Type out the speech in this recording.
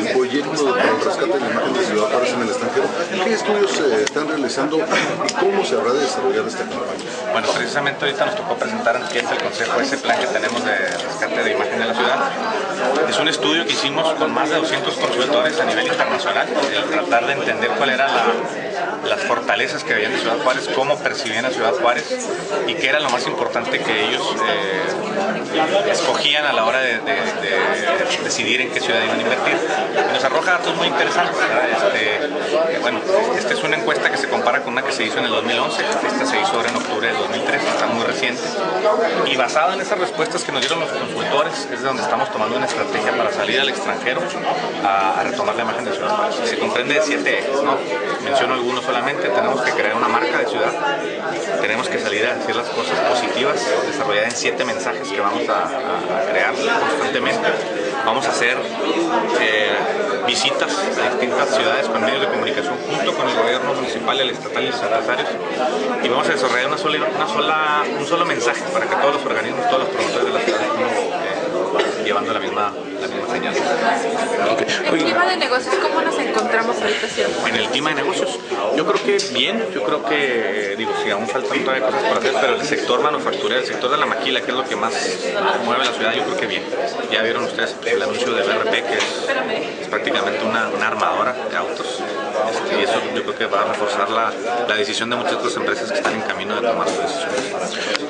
proyecto para el rescate de la imagen de Ciudad Juárez en el extranjero. ¿Qué estudios se están realizando y cómo se habrá de desarrollar esta campaña? Bueno, precisamente ahorita nos tocó presentar ante el Consejo ese plan que tenemos de rescate de imagen de la ciudad. Es un estudio que hicimos con más de 200 consultores a nivel internacional, el tratar de entender cuál era las fortalezas que habían de Ciudad Juárez, cómo percibían a Ciudad Juárez y qué era lo más importante que ellos escogían a la hora de decidir en qué ciudad iban a invertir. Y nos arroja datos muy interesantes. Esta es una encuesta que se compara con una que se hizo en el 2011, esta se hizo ahora en octubre del 2013, está muy reciente. Y basado en esas respuestas que nos dieron los consultores, es de donde estamos tomando una estrategia para salir al extranjero a retomar la imagen de Ciudad Juárez. Se comprende de 7 ejes, ¿no? Menciono algunos solamente. Tenemos que crear una marca de ciudad, tenemos que salir a decir las cosas positivas, desarrollada en 7 mensajes que vamos a crear constantemente. Vamos a hacer visitas a distintas ciudades con medios de comunicación junto con el gobierno municipal, el estatal y los estatutarios, y vamos a desarrollar un solo mensaje para que todos los organismos, todos los promotores de la ciudad estén llevando la misma señal. Okay. ¿En el clima de negocios cómo nos encontramos ahorita, Ciudad Juárez? En el clima de negocios, yo creo que bien, yo creo que, sí, aún faltan todavía cosas por hacer, pero el sector manufacturero, el sector de la maquila, que es lo que más mueve la ciudad, yo creo que bien. Ya vieron ustedes el anuncio de BRP, que es prácticamente una armadora de autos, y eso yo creo que va a reforzar la decisión de muchas otras empresas que están en camino de tomar sus decisiones.